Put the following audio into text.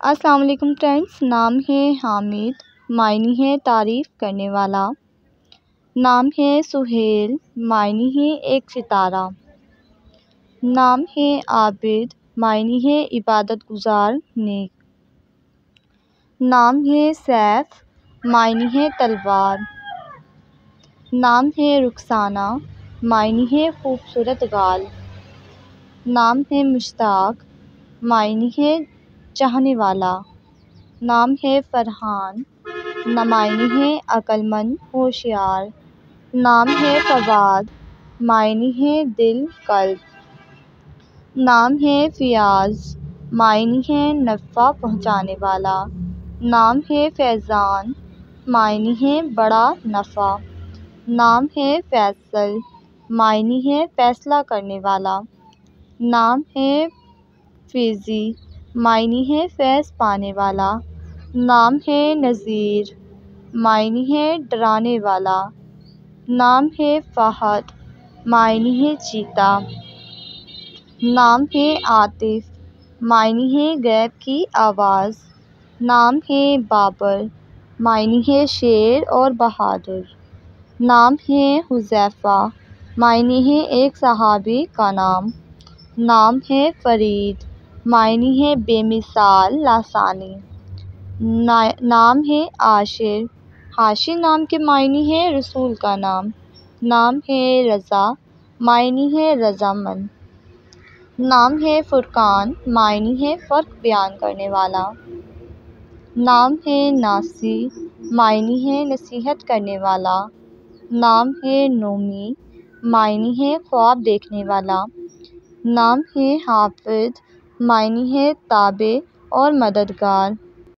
السلام علیکم فرینڈس، نام ہے حامد، معنی ہے تعریف کرنے والا۔ نام ہے سہیل، معنی ہے ایک ستارہ۔ نام ہے عابد، معنی ہے عبادت گزار نیک۔ نام ہے سیف، معنی ہے تلوار۔ نام ہے رخسانہ، معنی ہے خوبصورت گال۔ نام ہے مشتاق، معنی ہے چاہنے والا۔ نام ہے فرحان، معنی ہے عقل مند ہوشیار۔ نام ہے فواد، معنی ہے دل قلب۔ نام ہے فیاض، معنی ہے نفع پہنچانے والا۔ نام ہے فیضان، معنی ہے بڑا نفع۔ نام ہے فیصل، معنی ہے فیصلہ کرنے والا۔ نام ہے فیضی، معنی ہے فیض پانے والا۔ نام ہے نذیر، معنی ہے ڈرانے والا۔ نام ہے فہد، معنی ہے چیتا۔ نام ہے عاطف، معنی ہے غیب کی آواز۔ نام ہے بابر، معنی ہے شیر اور بہادر۔ نام ہے حذیفہ، معنی ہے ایک صحابی کا نام۔ نام ہے فرید، معنی ہے بے مثال لسانی۔ نام ہے عاشر، حاشر نام کے معنی ہے رسول کا نام۔ نام ہے رضا، معنی ہے رضامند۔ نام ہے فرقان، معنی ہے فرق بیان کرنے والا۔ نام ہے ناصی، معنی ہے نصیحت کرنے والا۔ نام ہے نومی، معنی ہے خواب دیکھنے والا۔ نام ہے حافظ، معنی ہے تابع اور مددگار۔